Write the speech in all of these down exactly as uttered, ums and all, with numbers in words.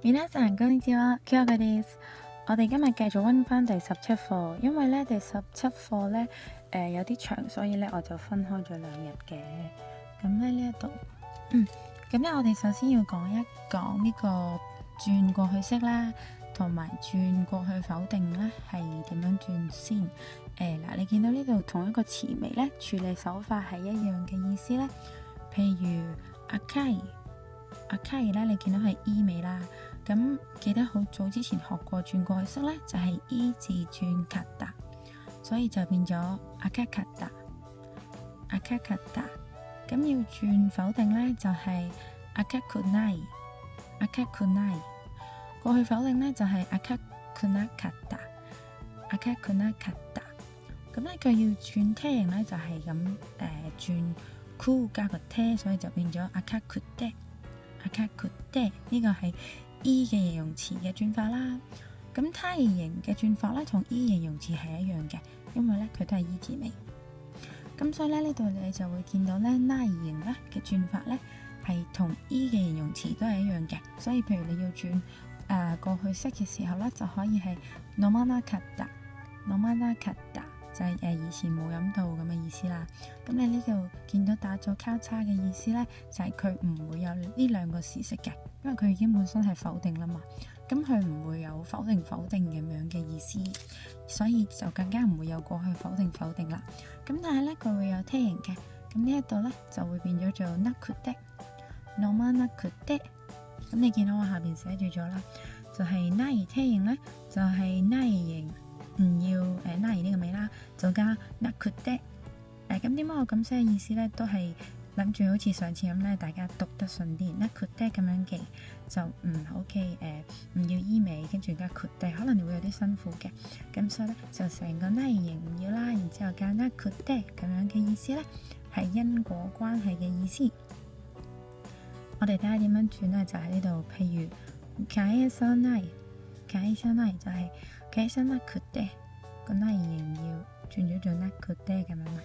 皆さんこんにちは、Kyokoです。我哋今日繼續溫翻第十七課，因為咧第十七課咧誒、呃、有啲長，所以咧我就分開咗兩日嘅。咁咧呢一度，嗯，咁咧我哋首先要講一講呢個轉過去式啦，同埋轉過去否定咧係點樣轉先。誒、呃、嗱，你見到呢度同一個詞尾咧處理手法係一樣嘅意思咧。譬如赤い，赤い咧，你見到係 E 尾啦。咁記得好早之前學過轉過去式咧，就係、是、E 字轉かった，所以就變咗赤かった、赤かった。咁要轉否定咧，就係赤くない、赤くない。過去否定咧就係赤くなかった、赤くなかった。咁咧佢要轉梯形咧就係咁誒轉く加個て，所以就變咗赤くて、赤くて。呢個係E 嘅形容詞嘅轉法啦，咁胎形嘅轉法咧同 E 形容詞係一樣嘅，因為咧佢都係 E 字尾。咁所以咧呢度你就會見到咧胎形咧嘅轉法咧係同 E 嘅形容詞都係一樣嘅，所以譬如你要轉誒、呃、過去式嘅時候咧就可以係飲まなかった、飲まなかった就係、是、誒、呃、以前冇飲到咁嘅意思啦。咁你呢度見到打咗交叉嘅意思咧，就係佢唔會有呢兩個時式嘅。因為佢已經本身係否定啦嘛，咁佢唔會有否定否定咁樣嘅意思，所以就更加唔會有過去否定否定啦。咁但係咧佢會有梯形嘅，咁呢一度咧就會變咗做なくて、飲まなくて。咁你見到我下邊寫住咗啦，就係ない梯形咧，就係ない形唔要誒ない呢個尾啦，就加なくて。誒咁點解我咁寫嘅意思咧，都係諗住好似上次咁咧，大家讀得順啲，なくて咁樣記就唔好記誒，唔要 E 尾，跟住加くて，可能你會有啲辛苦嘅。咁所以咧就成個ない形唔要啦，然之後加なくて咁樣嘅意思咧，係因果關係嘅意思。我哋睇下點樣轉咧，就喺呢度，譬如返さない、返さない就係返さなくて，個ない形要轉咗做なくて咁樣啦。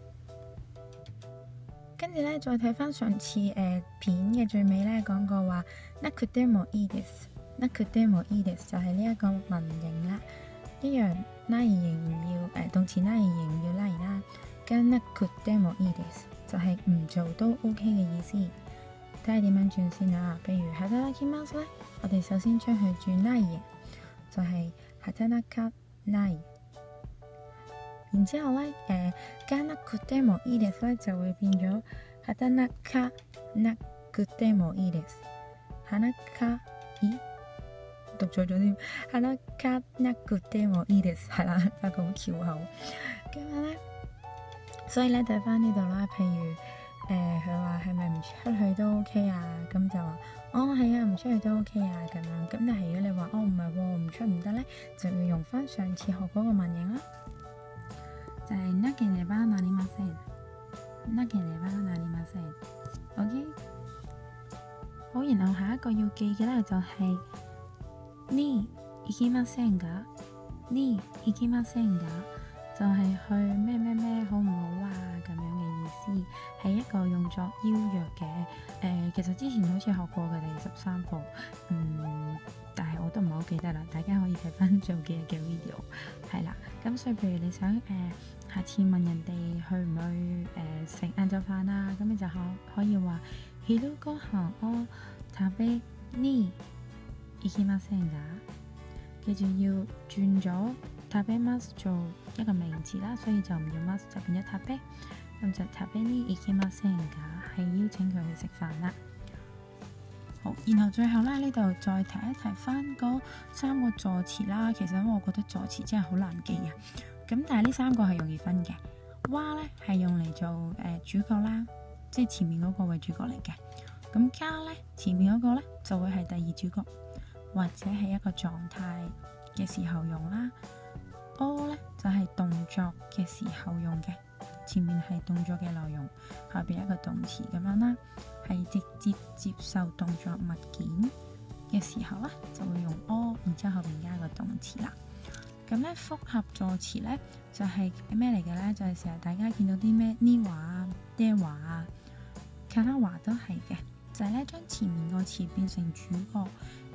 跟住咧，再睇翻上次誒、呃、片嘅最尾咧，講過話なくてもいいです、なくてもいいです就係呢一個文型啦，一樣ない形唔要誒、呃、動詞ない形唔要ない啦，跟なくてもいいです就係、是、唔做都 OK 嘅意思。睇下點樣轉先啊？譬如働きます咧，我哋首先將佢轉ない形，就係働かない。然之後咧，誒加なくてもいいです咧就會變咗働かなくてもいいです。働か咦讀錯咗添，働かなくてもいいです係啦，發覺好翹口。咁樣咧，所以咧睇翻呢度啦，譬如誒佢話係咪唔出去都 OK 啊？咁就話哦係啊，唔出去都 OK 啊咁樣。咁但係如果你話哦唔係喎，唔出唔得咧，就要用翻上次學嗰個文型啦。就係なければなりません、なければなりません。OK， 好，然後下一個要記嘅咧就係に行きませんか、に行きませんか就係去咩咩咩好唔好啊咁樣嘅意思，係一個用作邀約嘅。誒、呃，其實之前好似學過嘅第十三課，嗯，但係我都唔係好記得啦。大家可以睇翻做嘅嘅 video， 係啦。咁所以譬如你想誒、呃、下次問人哋去唔去誒食晏晝飯啊，咁你就可可以話昼ご飯を食べに行きませんか。記住要轉咗食べます做一個名詞啦，所以就唔要ます就變咗食べ，咁就食べに行きませんか係邀請佢去食飯啦。好，然後最後啦，呢度再提一提翻嗰三個助詞啦。其實我覺得助詞真係好難記啊。咁但係呢三個係容易分嘅。哇咧係用嚟做誒、呃、主角啦，即係前面嗰個為主角嚟嘅。咁加咧前面嗰個咧就會係第二主角，或者係一個狀態嘅時候用啦。O 咧就係、是、動作嘅時候用嘅，前面係動作嘅內容，後邊一個動詞咁樣啦。係直接接受動作物件嘅時候咧，就會用 O， 然之後後邊加個動詞啦。咁咧複合助詞咧就係咩嚟嘅咧？就係成日大家見到啲咩呢話啊、爹話啊、卡拉話都係嘅，就係咧將前面個詞變成主角，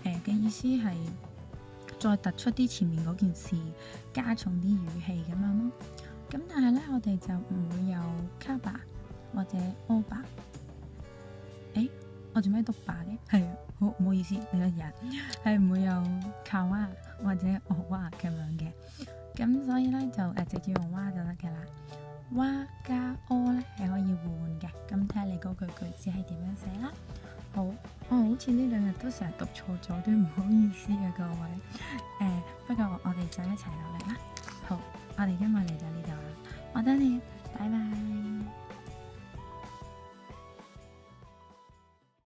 誒嘅意思係再突出啲前面嗰件事，加重啲語氣咁樣咯。咁但係咧，我哋就唔會有卡巴或者歐巴。誒，我做咩讀巴嘅？係好唔好意思，你個人係唔會有卡哇或者俄哇咁樣嘅。咁所以咧就誒直接用哇就得嘅啦。哇加哦咧係可以換嘅，咁睇下你嗰句句子係點樣寫啦。好，我、哦、好似呢兩日都成日讀錯咗，都唔好意思啊各位。誒、呃，不過我哋再一齊努力啦。好，我哋今日嚟到呢度啦，我等你，拜拜。